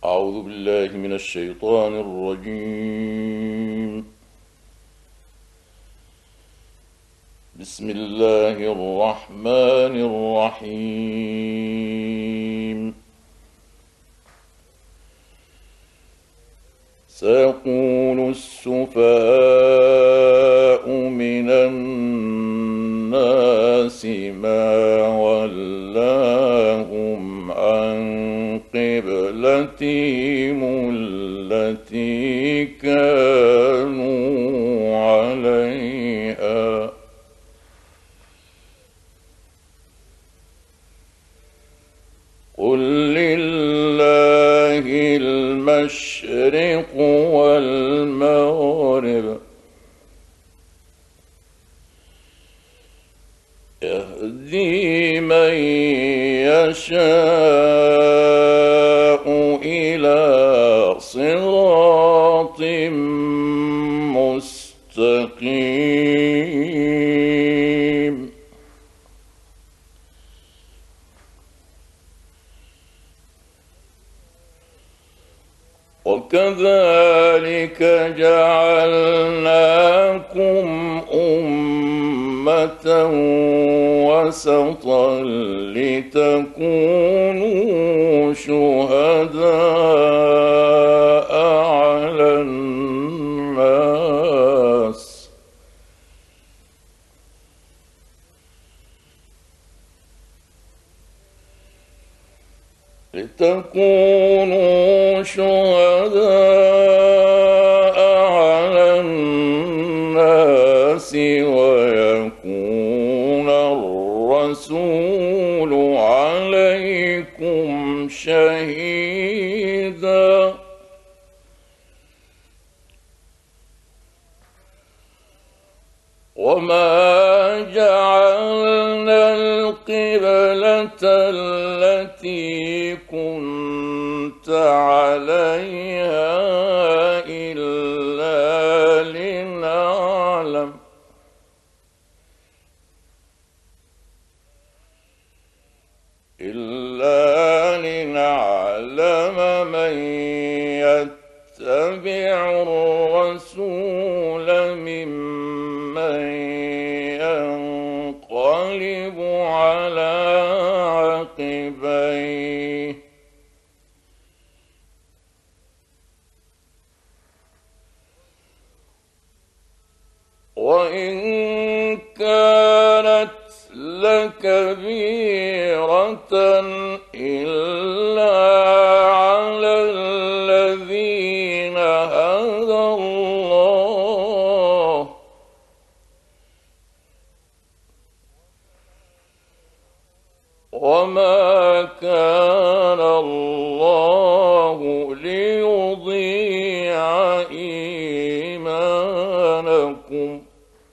أعوذ بالله من الشيطان الرجيم. بسم الله الرحمن الرحيم. سيقول السفهاء من الناس ما ولاهم عن قبلتهم التي كانوا عليها قل لله المشرق والمغرب يهدي من يشاء إلى صراط مستقيم. وكذلك جعلناكم أمة وسطا لتكونوا شهداء على الناس ويكون الرسول عليكم شهيدا. وما جعلنا القبلة التي كنت عليها إلا لنعلم من يتبع الرسول ممن ينقلب على عقبيه وإن كانت لكبيرة إلا على الذين هدى الله وما كان الله ليضيع إيمانكم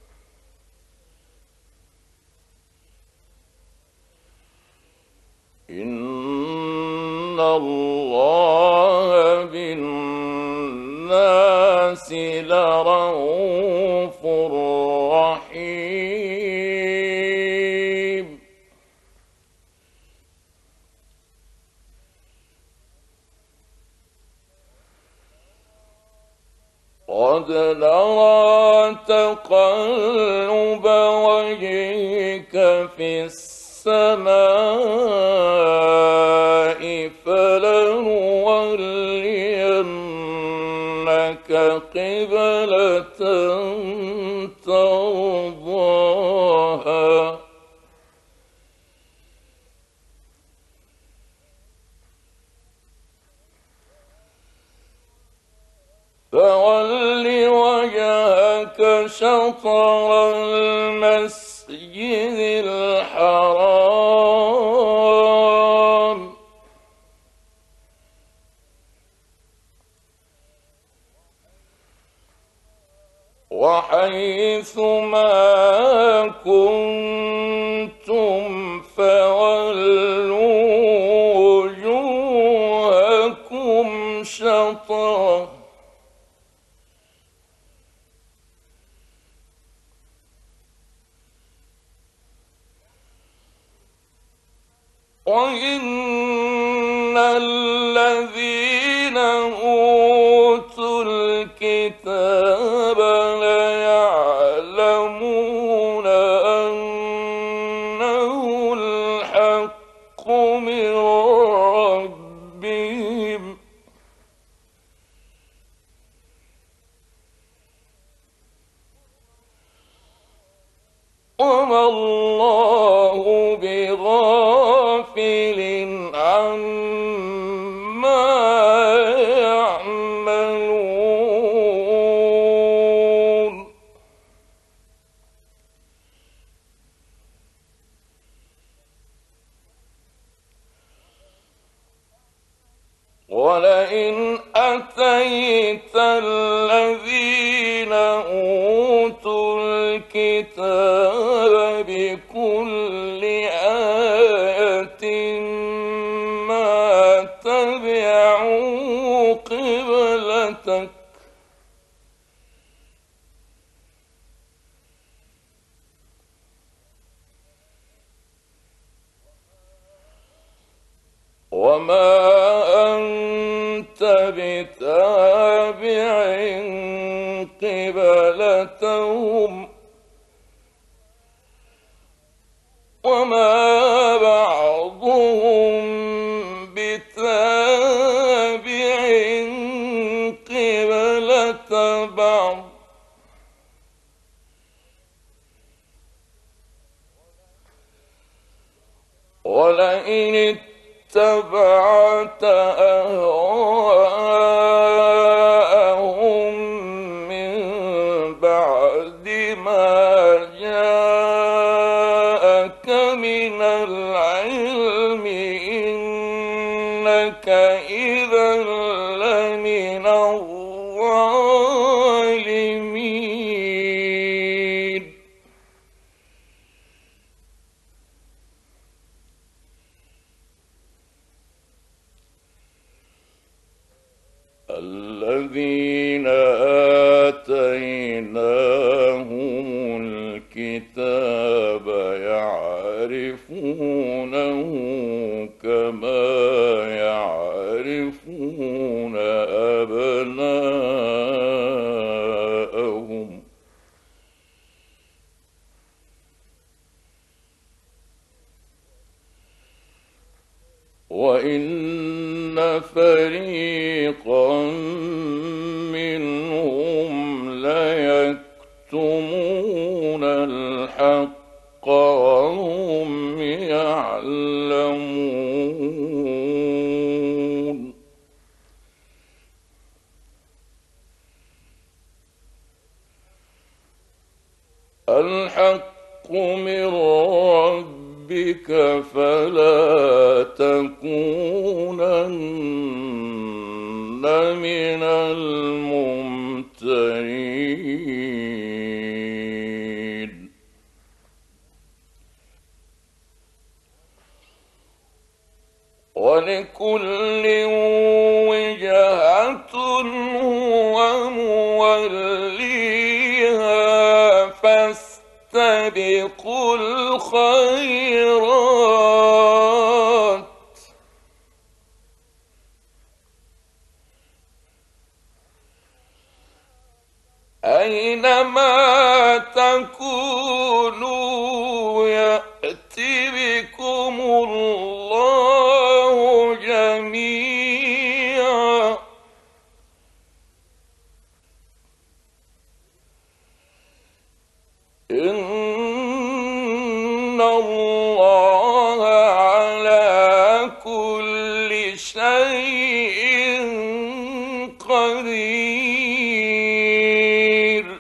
إن الله بالناس لرءوف رحيم. قد نرى تقلب وجهك في السماء فلنولينك قبلة ترضاها فول وجهك شطر المسجد الحرام وحيث ما كنتم فولوا وجوهكم شطره وإن الذين أوتوا الكتاب ليعلمون أنه الحق من ربهم وما الله بغافل عما يعملون ولئن أتيت الذين أوتوا الكتاب بكل آية ما تبعوا قبلتك وما أنت بتابع قبلتهم وما بعضهم بتابع قبلة بعض ولئن اتبعت أهواءهم من بعد ما جاءك من العلم إنك إذا لمن الظالمين الذين آتيناهم الكتاب يعرفونه كما يعرفون أبناءهم وإن فريقا منهم ليكتمون الحق وهم يعلمون الحق من ربك فلا تكونن من الممترين ولكل وجهة هو موليها فاستبقوا الخيرات أينما تكونوا يأت بكم الله جميعا إن الله على كل شيء قدير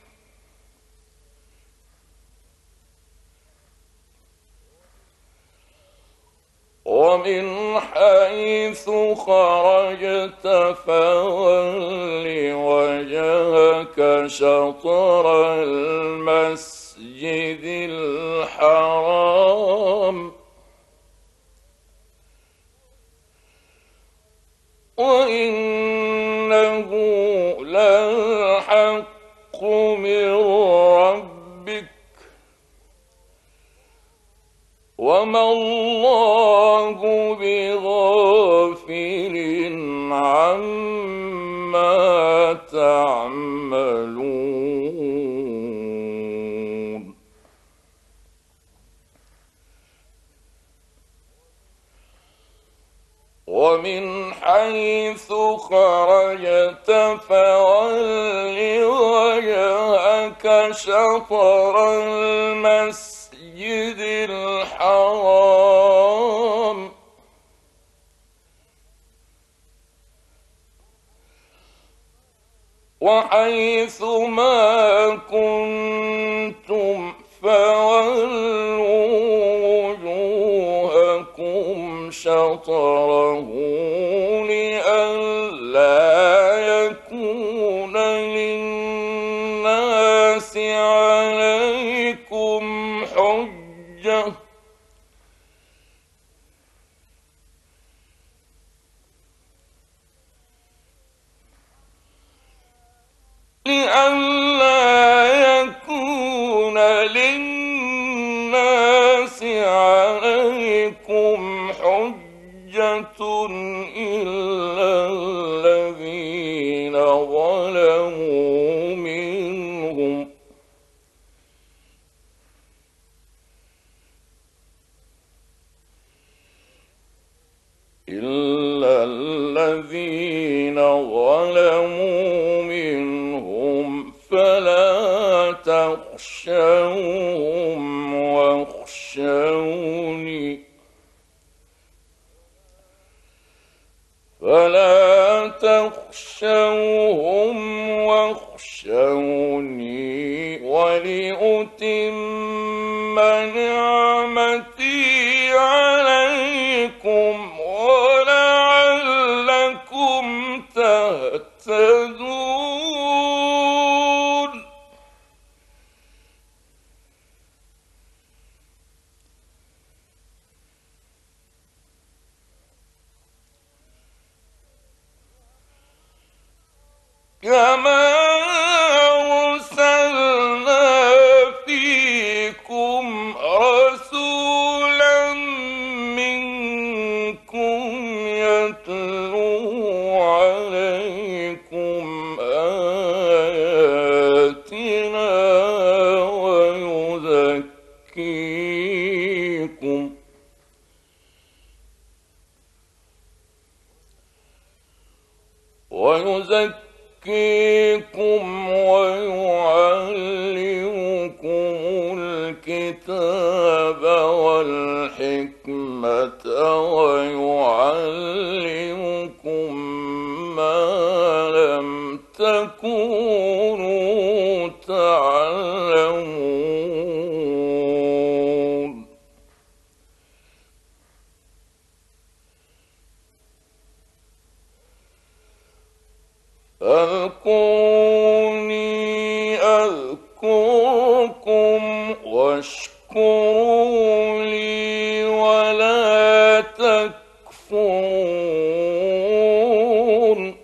ومن حيث خرجت فول وجهك شطر المسجد الحرام وإنه للحق من ربك وما الله بغافل عما حيث خرجت فول وجهك شطر المسجد الحرام وحيث ما كنتم فولوا وجوهكم شطره لئلا يكون للناس عليكم حجة إلا الذين ظلموا منهم فلا تخشوهم واخشوني ولأتم نعمتي عليكم ولعلكم تهتدون كما أرسلنا فيكم رسولا منكم يتلو عليكم آياتنا ويزكيكم ويعلمكم الكتاب والحكمة ويعلمكم ما لم تكونوا تعلمون فاذكروني أذكركم واشكروا لي ولا تكفرون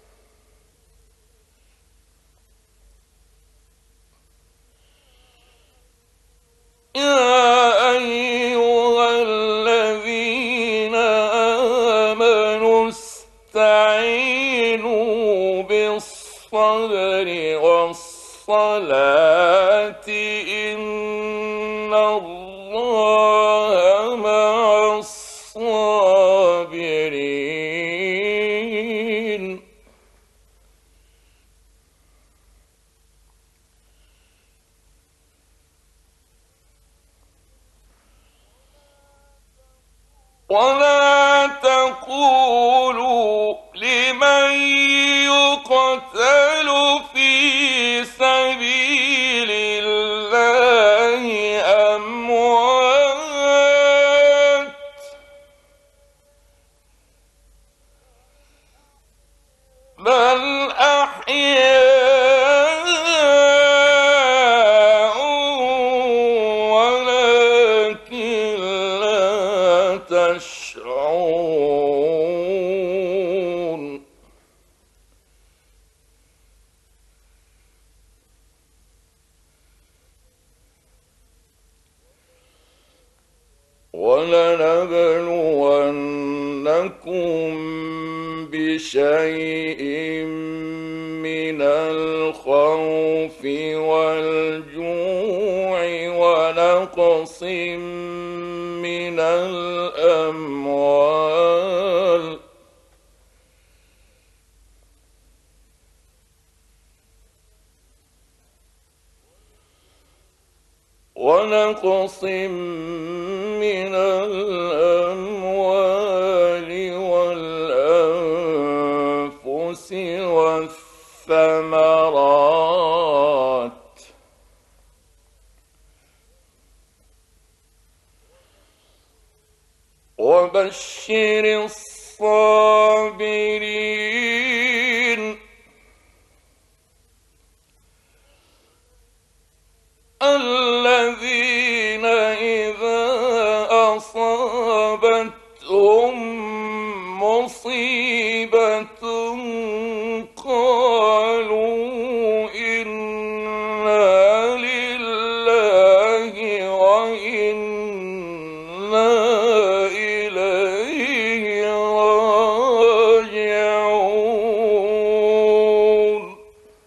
يا أيها الذين آمنوا استعينوا بالصبر والصلاة إن الله مع الصابرين ولا تقولوا لمن يقتل في سبيل الله أموات بل أحياء ولكن لا تشعرون ولنبلونكم بشيء من الخوف والجوع ونقص من الأموال ونقص من الأموال والأنفس والثمرات وبشر الصابرين الذين إذا أصابتهم مصيبة قالوا إنا لله وإنا إليه راجعون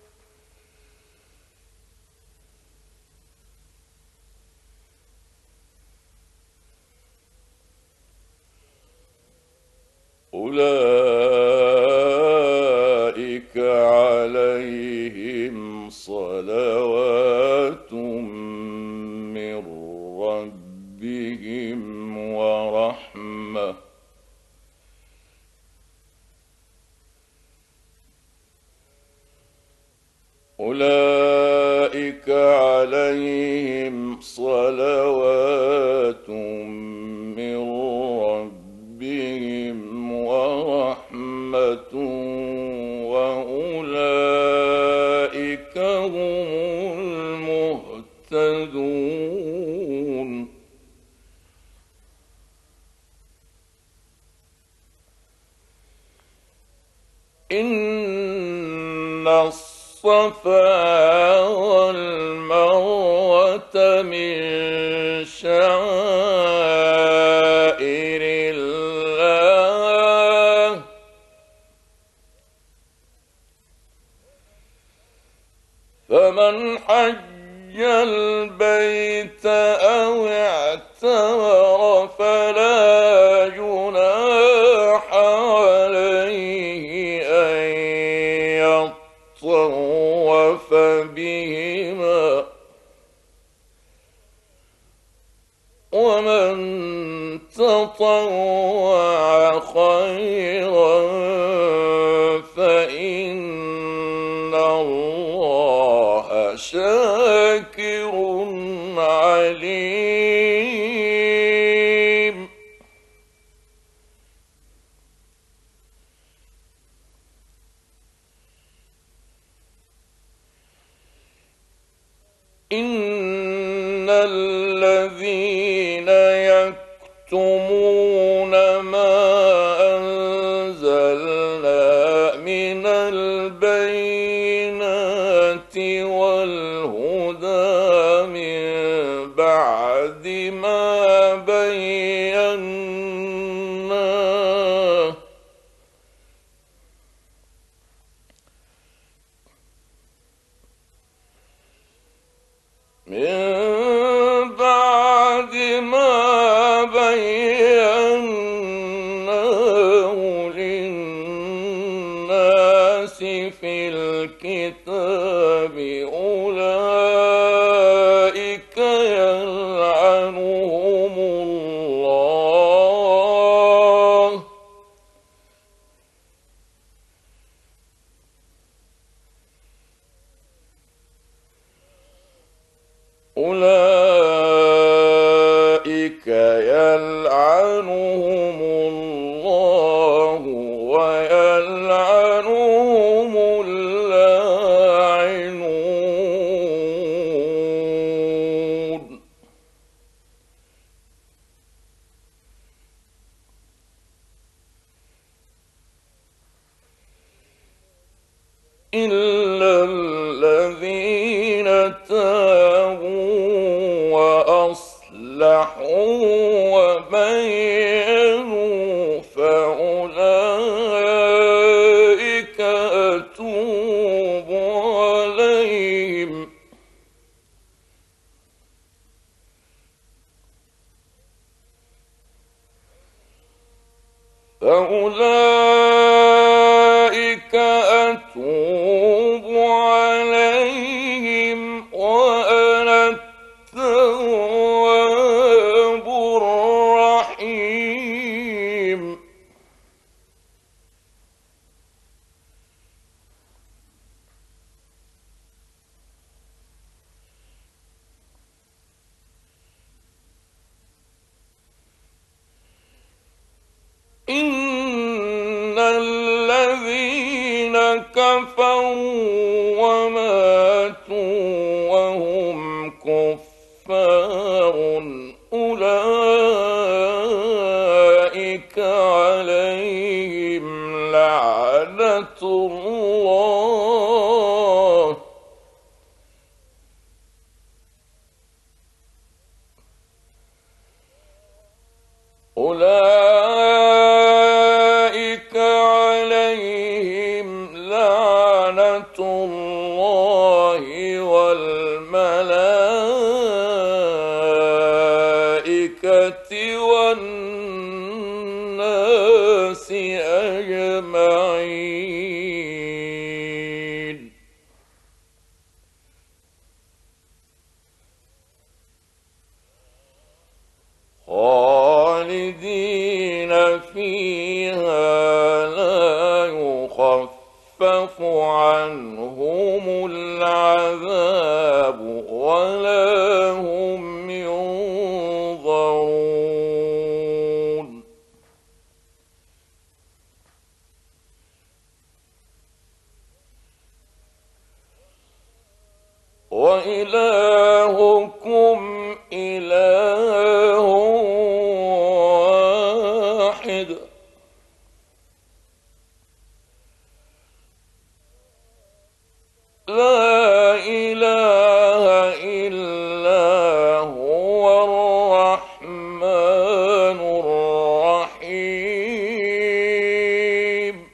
أولئك عليهم صلوات من ربهم ورحمة أولئك عليهم صلوات من ربهم ورحمة وأولئك هم المهتدون إن الصفا والمروة من شعائر الله فمن حج البيت أو اعتمر فلا جناح عليه أن يطوف بهما ومن تطوع خيرا فإن الله شاكر عليم إن الذين يكتمون ما أنزلنا من البينات والهدى من بعد ما بيناه للناس في الكتاب أولئك يلعنهم الله ويلعنهم اللاعنون إلا الذين تابوا وأصلحوا وبينوا فأولئك أتوب عليهم وأنا التواب إن الذين كفروا وماتوا وهم كفار أولئك عليهم لعنة الله أولئك عليهم لعنة الله والملائكة والناس أجمعين خالدين فيها لا يخفف عنهم العذاب ولا هم ينظرون وإلهكم إله واحد لا إله إلا هو الرحمن الرحيم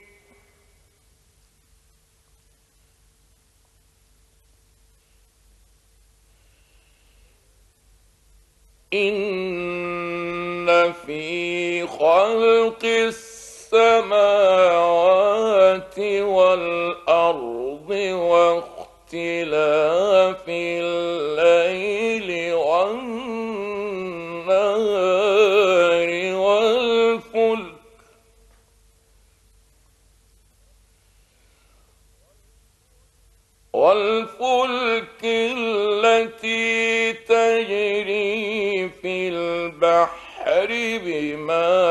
إن في خلق السماوات والأرض واختلاف الليل والنهار والفلك التي تجري في البحر بما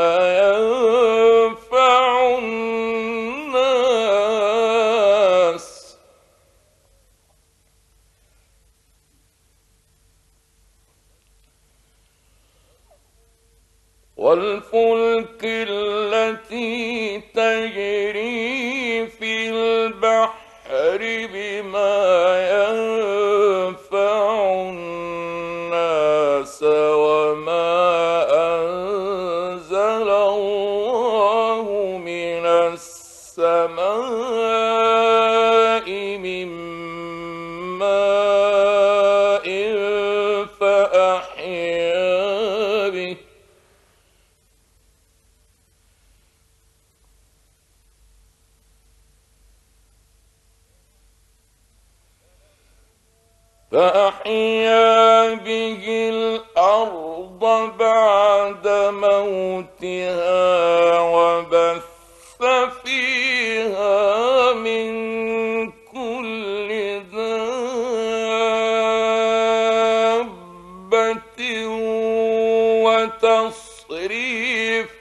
ينفع الناس والفلك التي تجري في البحر بما ينفع الناس وما أنزل الله من السماء من ماء فأحيا به الأرض بعد موتها وبث فيها من كل دابة وتصريف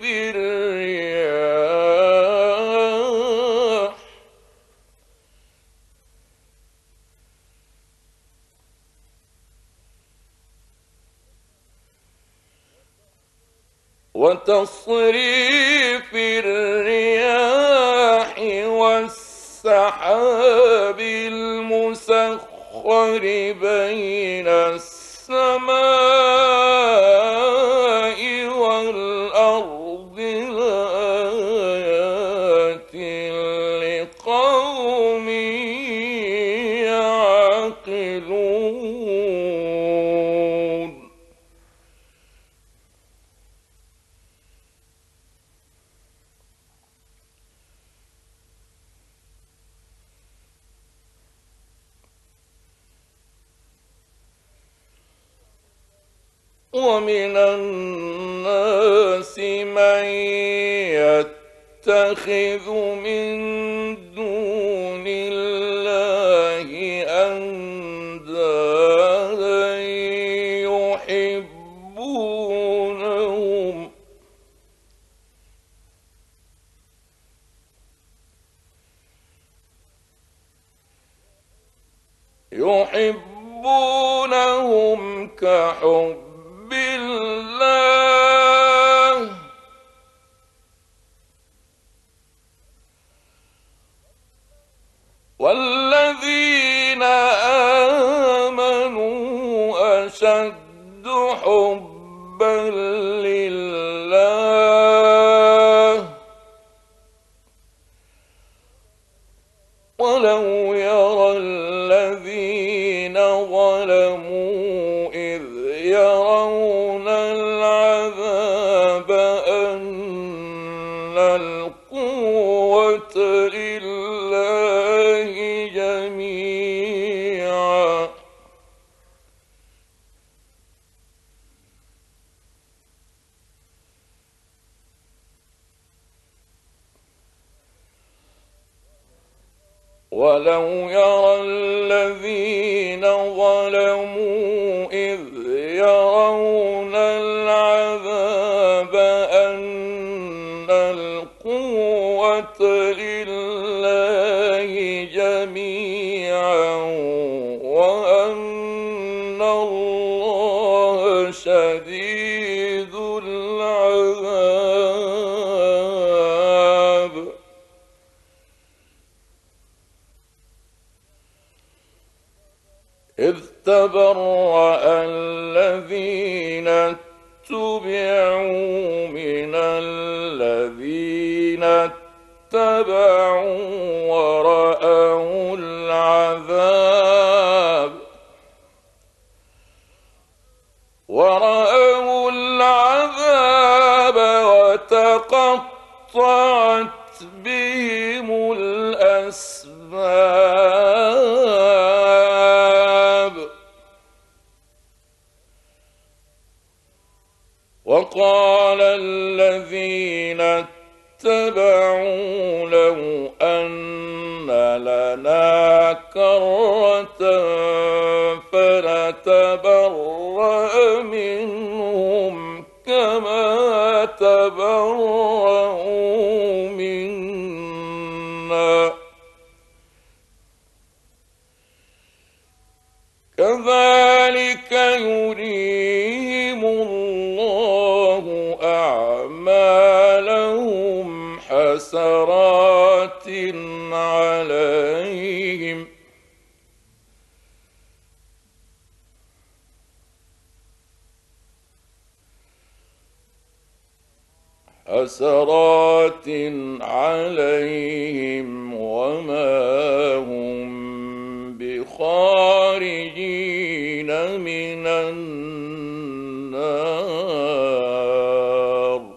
الرياح والسحاب المسخر بين السماء والأرض لآيات لقوم يعقلون ومن الناس من يتخذ من دون الله أندادا يحبونهم يحبونهم كحب الله والذين آمنوا أشد حبا لله ولو يرى الذين ظلموا إذ يرون العذاب أن القوة لله جميعا ولو يرى الذين ظلموا إذ يرون العذاب أن القوة لله جميعا وأن الله شديد العذاب إذ تبرأ الذين اتبعوا من الذين اتبعوا ورأوا العذاب وتقطعت بهم الأسباب وقال الذين اتبعوا لو أن لنا كرة فنتبرأ منهم كما تبرأوا منا كذلك يريهم الله أعمالهم حسرات عليهم وما هم بخارجين من النار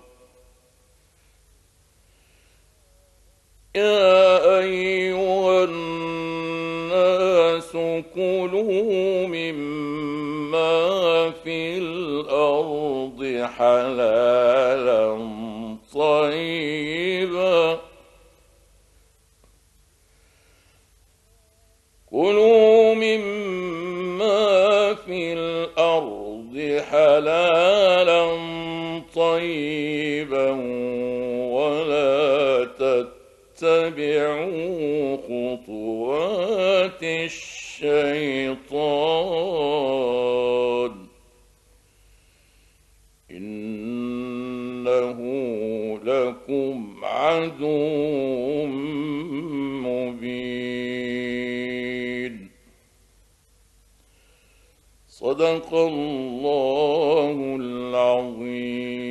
يا أيها الناس كلوا مما في الأرض حلالا طيبا كلوا مما في الأرض حلالا طيبا ولا تتبعوا خطوات الشيطان إنه لكم عدو مبين صدق الله العظيم.